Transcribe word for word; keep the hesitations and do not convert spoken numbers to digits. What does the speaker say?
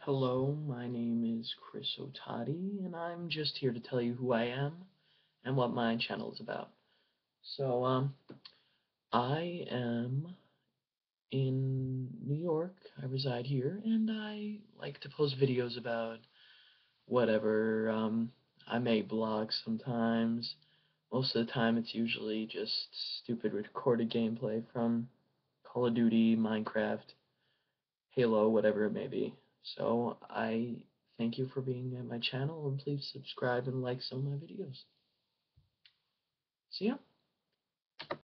Hello, my name is Chris Otati, and I'm just here to tell you who I am and what my channel is about. So, um, I am in New York. I reside here, and I like to post videos about whatever. Um, I may blog sometimes. Most of the time, it's usually just stupid recorded gameplay from Call of Duty, Minecraft, Halo, whatever it may be. So I thank you for being at my channel, and please subscribe and like some of my videos. See ya.